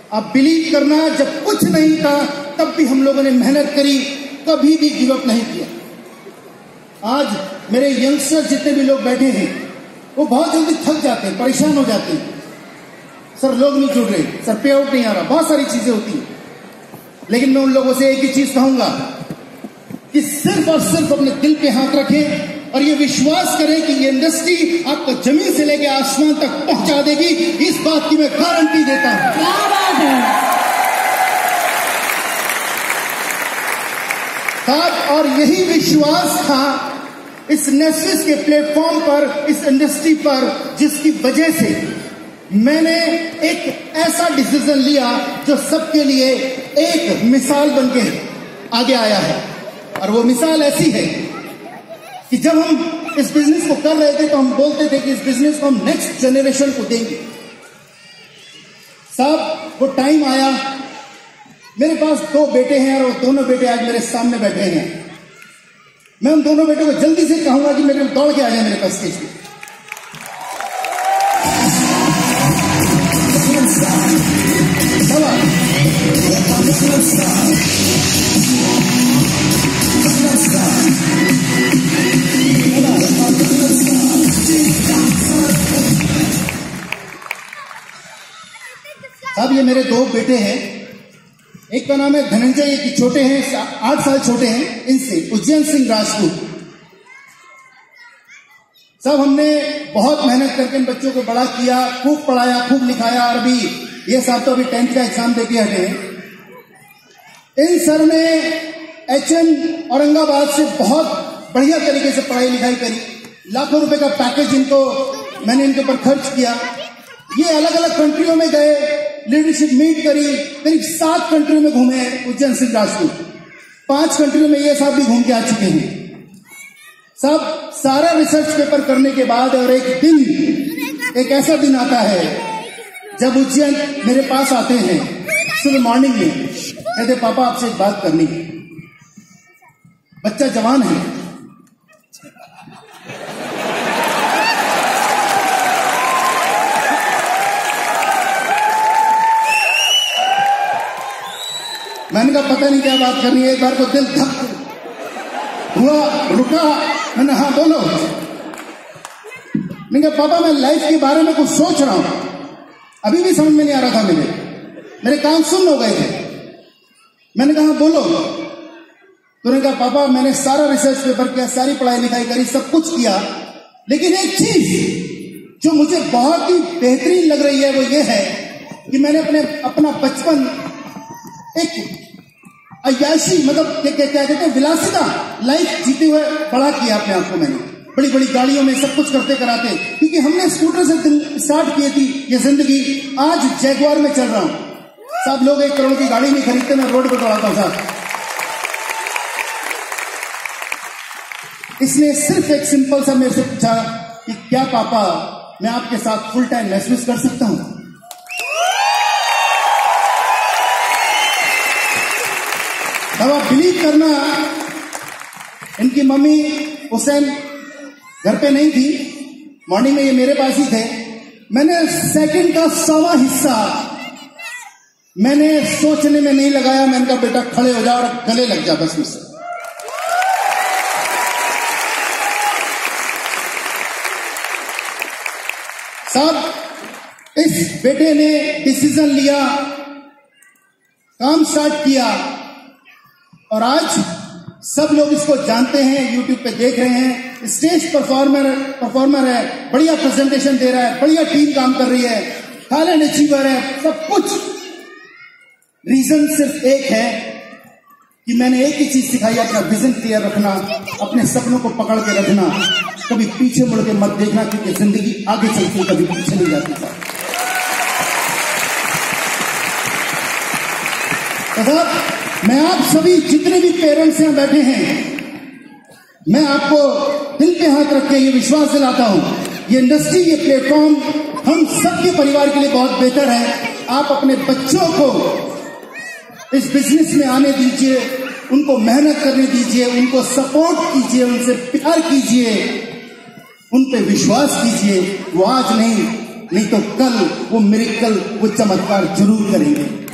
आप बिलीव करना, जब कुछ नहीं था तब भी हम लोगों ने मेहनत करी, कभी भी गिव अप नहीं किया। आज मेरे यंगस्टर जितने भी लोग बैठे हैं वो बहुत जल्दी थक जाते हैं, परेशान हो जाते हैं। सर लोग नहीं जुड़ रहे, सर पे आउट नहीं आ रहा, बहुत सारी चीजें होती हैं। लेकिन मैं उन लोगों से एक ही चीज कहूंगा कि सिर्फ और सिर्फ अपने दिल पे हाथ रखें और ये विश्वास करें कि ये इंडस्ट्री आपको जमीन से लेकर आसमान तक पहुंचा देगी। इस बात की मैं गारंटी देता हूं। क्या बात है साथ, और यही विश्वास था इस नस्विज के प्लेटफॉर्म पर, इस इंडस्ट्री पर, जिसकी वजह से मैंने एक ऐसा डिसीजन लिया जो सबके लिए एक मिसाल बनके आगे आया है। और वो मिसाल ऐसी है कि जब हम इस बिजनेस को कर रहे थे तो हम बोलते थे कि इस बिजनेस को हम नेक्स्ट जनरेशन को देंगे। साहब वो टाइम आया, मेरे पास 2 बेटे हैं और वो दोनों बेटे आज मेरे सामने बैठे हैं। मैं उन दोनों बेटों को जल्दी से कहूंगा कि मेरे दौड़ के आ जाए मेरे पास स्टेज पे। साहब ये मेरे 2 बेटे हैं, एक का नाम है धनंजय, एक छोटे हैं, 8 साल छोटे हैं इनसे, सिंह राजपूत। साहब हमने बहुत मेहनत करके इन बच्चों को बड़ा किया, खूब पढ़ाया, खूब लिखाया, और अभी ये साहब तो अभी 10th का एग्जाम देके हटे हैं। इन सर ने HN औरंगाबाद से बहुत बढ़िया तरीके से पढ़ाई लिखाई करी, लाखों रुपए का पैकेज इनको मैंने इनके ऊपर खर्च किया। ये अलग अलग कंट्रियों में गए, लीडरशिप मीट करी, करीब 7 कंट्रियों में घूमे सिंह राजपूत। 5 कंट्रियों में ये साहब भी घूम के आ चुके हैं। सब सारा रिसर्च पेपर करने के बाद और एक ऐसा दिन आता है जब उज्जैन मेरे पास आते हैं सुबह मॉर्निंग में, कहते पापा आपसे एक बात करनी है। बच्चा जवान है, मैंने कहा पता नहीं क्या बात करनी है। एक बार को दिल धक हुआ, रुका, मैंने हाँ बोलो। मैंने कहा पापा मैं लाइफ के बारे में कुछ सोच रहा हूं, अभी भी समझ में नहीं आ रहा था, मेरे कान सुन्न हो गए थे। मैंने कहा बोलो। तो उन्होंने कहा पापा मैंने सारा रिसर्च पेपर किया, सारी पढ़ाई लिखाई करी, सब कुछ किया, लेकिन एक चीज जो मुझे बहुत ही बेहतरीन लग रही है वो ये है कि मैंने अपना बचपन एक अय्याशी, मतलब क्या कहते हैं, विलासिता लाइफ जीते हुए बड़ा किया अपने आप को। मैंने बड़ी बड़ी गाड़ियों में सब कुछ करते कराते, क्योंकि हमने स्कूटर से स्टार्ट की थी ये जिंदगी। आज जैगुआर में चल रहा हूं। सब लोग 1 करोड़ की गाड़ी नहीं खरीदते, मैं रोड पर दौड़ाता हूं साहब। इसने सिर्फ एक सिंपल सा मेरे से पूछा कि क्या पापा मैं आपके साथ फुल टाइम नस्विज कर सकता हूं। अब आप बिलीव करना, इनकी मम्मी हुसैन घर पे नहीं थी, मॉर्निंग में ये मेरे पास ही थे। मैंने सेकंड का 1/4 हिस्सा मैंने सोचने में नहीं लगाया। मैंने कहा बेटा खड़े हो जा और गले लग जा बस मुझसे। साहब इस बेटे ने डिसीजन लिया, काम स्टार्ट किया, और आज सब लोग इसको जानते हैं, यूट्यूब पे देख रहे हैं। स्टेज परफॉर्मर है, बढ़िया प्रेजेंटेशन दे रहा है, बढ़िया टीम काम कर रही है, टैलेंट अचीवर है, सब कुछ। रीजन सिर्फ एक है कि मैंने एक ही चीज सिखाई, अपना विजन क्लियर रखना, अपने सपनों को पकड़ के रखना, कभी पीछे मुड़ के मत देखना, क्योंकि जिंदगी आगे चलती कभी पीछे नहीं जाती। साहब मैं आप सभी जितने भी पेरेंट्स यहां बैठे हैं, मैं आपको दिल पे हाथ रख के ये विश्वास दिलाता हूं, ये इंडस्ट्री, ये प्लेटफॉर्म हम सबके परिवार के लिए बहुत बेहतर है। आप अपने बच्चों को इस बिजनेस में आने दीजिए, उनको मेहनत करने दीजिए, उनको सपोर्ट कीजिए, उनसे प्यार कीजिए, उन पे विश्वास कीजिए। वो आज नहीं नहीं तो कल वो मिरेकल, वो चमत्कार जरूर करेंगे।